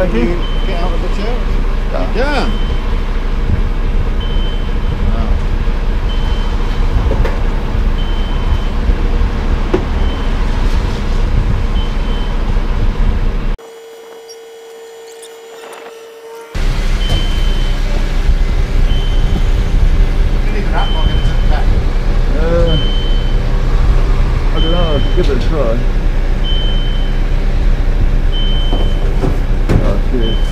Thank you. Get out of the chair? Yeah. I don't know, I'll give it a try. Oh, cheers.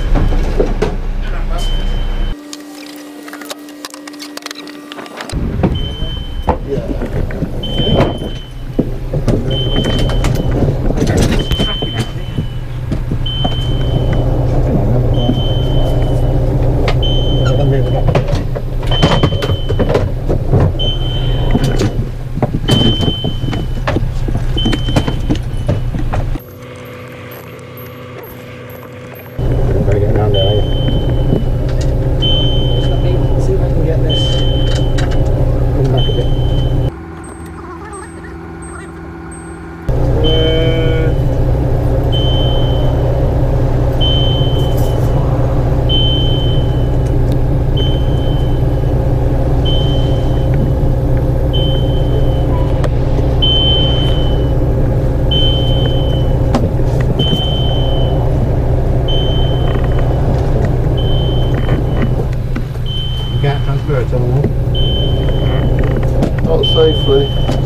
Not safely.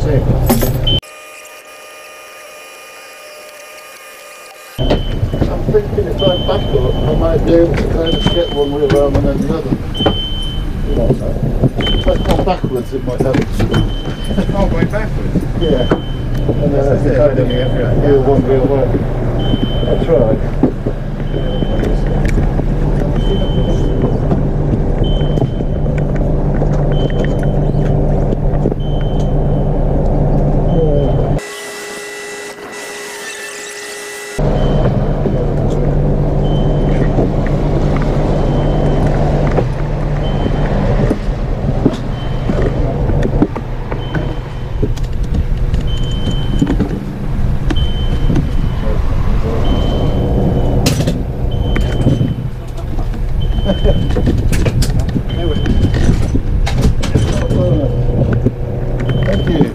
I'm thinking if I back up, I might be able to kind of get one wheel arm and then another. You know what I'm saying? If I come backwards, it might help. Oh, going backwards? Yeah. And then I think I can do one wheel way. I'll try. Thank you.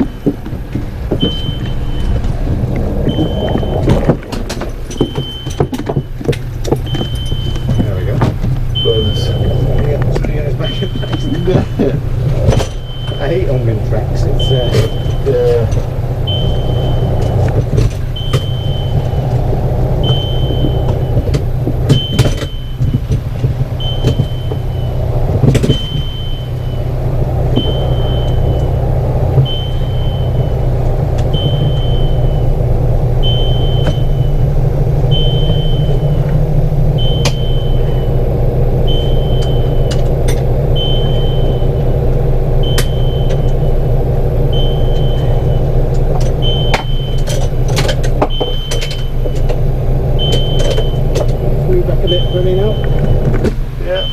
There we go. Bonus. I hate unbin tracks. It's yeah. running out. Yeah.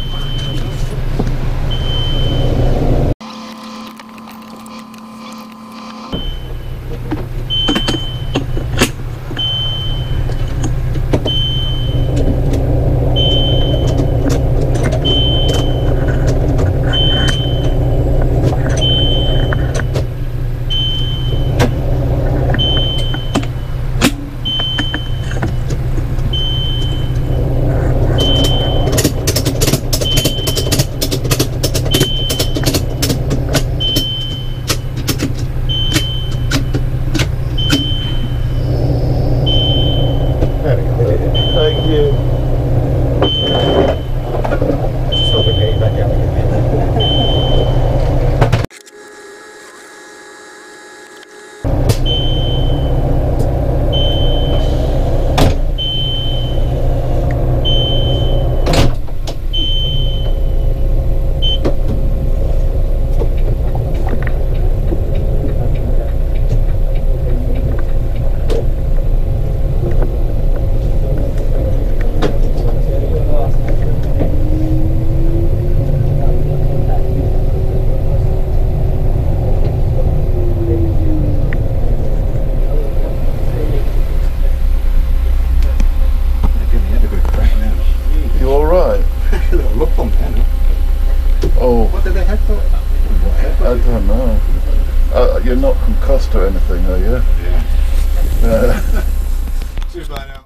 do they have thought about it? I don't know. You're not concussed or anything, are you? Yeah. Uh, Cheers, bye now.